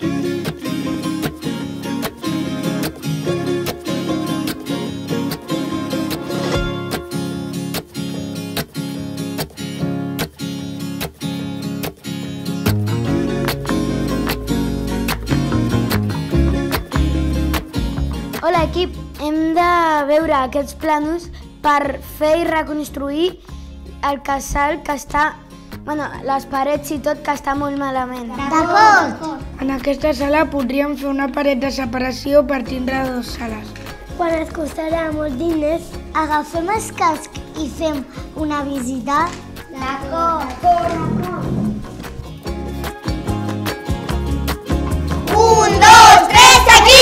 Hola, equip. Hem de veure aquests plànols per fer i reconstruir el casal que està... les parets i tot, que està molt malament. D'acord! En aquesta sala podríem fer una paret de separació per tindre dues sales. Quan ens costarà molts diners, agafem els cascs i fem una visita. D'acord! 1, 2, 3, aquí!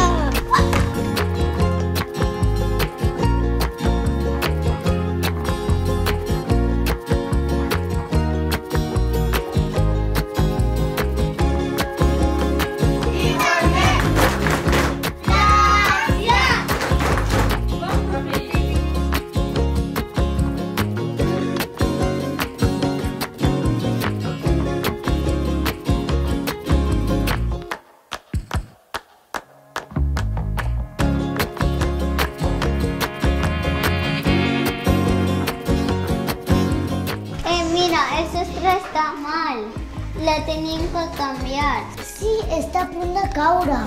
Mira, el sostre està mal. La tenim que canviar. Sí, està a punt de caure.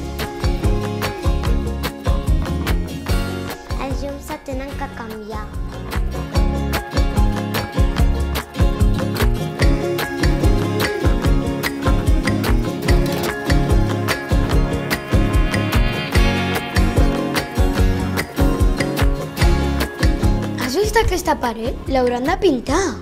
Els llums se tenen que canviar. Has vist aquesta paret? L'hauran de pintar.